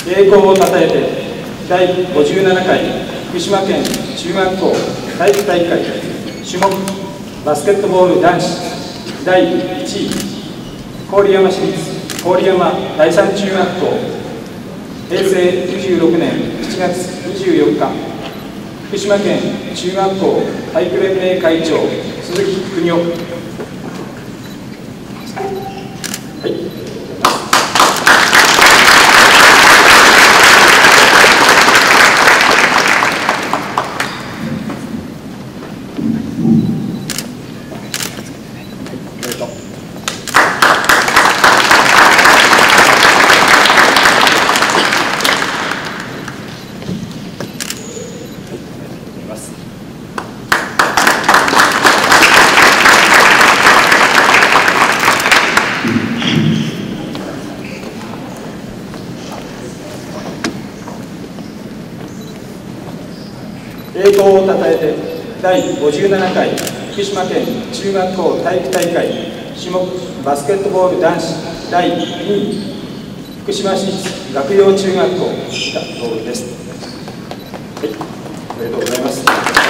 栄光をたたえて第57回福島県中学校体育大会種目バスケットボール男子第1位郡山市立郡山第三中学校平成26年7月24日福島県中学校体育連盟会長鈴木邦夫。栄光をたたえて第57回福島県中学校体育大会種目バスケットボール男子第2位福島市立岳陽中学校が同部です。はい、おめでとうございます。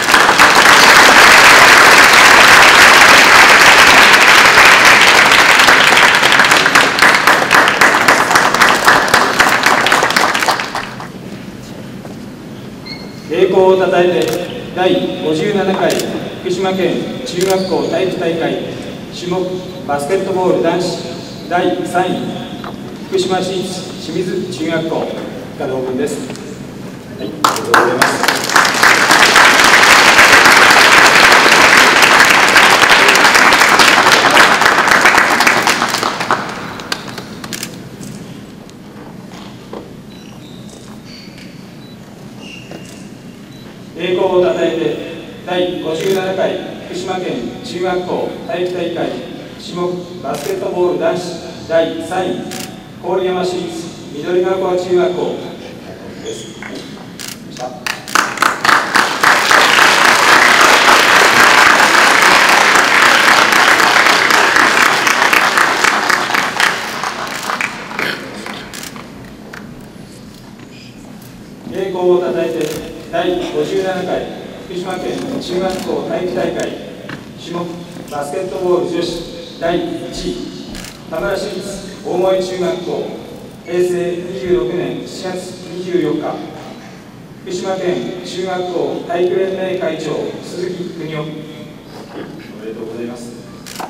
栄光をたたえて第57回福島県中学校体育大会種目バスケットボール男子第3位福島市立清水中学校が同分です。はい、ありがとうございます。栄光をたたえて第57回福島県中学校体育大会種目バスケットボール男子第3位郡山市立緑ヶ丘中学校です。栄光をたたえて第57回福島県中学校体育大会種目バスケットボール女子第1位田村市立大森中学校平成26年7月24日福島県中学校体育連盟会長鈴木邦夫。おめでとうございます。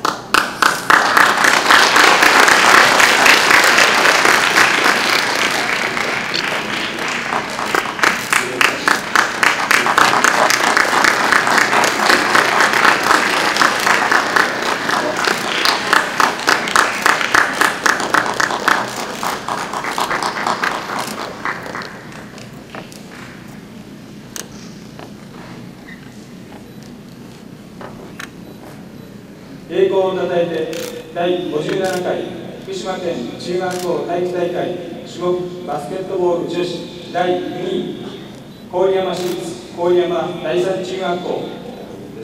栄光をたたえて第57回福島県中学校体育大会種目バスケットボール女子第2位郡山市立郡山第三中学校です。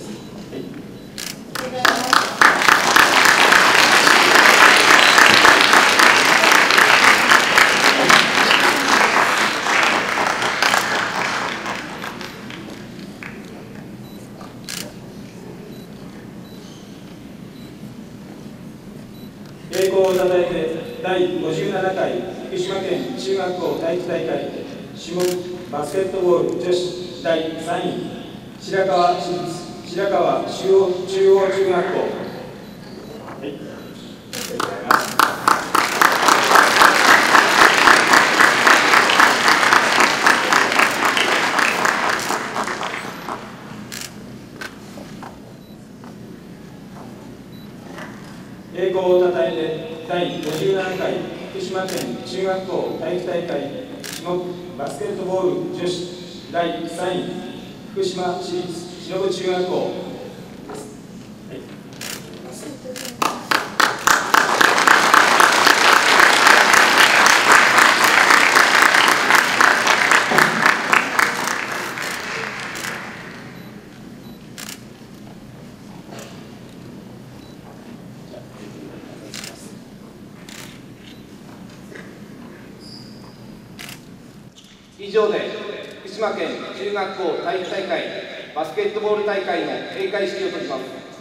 栄光をたたえて第57回福島県中学校体育大会種目バスケットボール女子第3位白川市立白川中央中学校。はい、ありがとうございます。栄光をたたえて第57回福島県中学校体育大会種目バスケットボール女子第3位福島市立忍中学校です。はい、 以上で福島県中学校体育大会バスケットボール大会の閉会式を閉じます。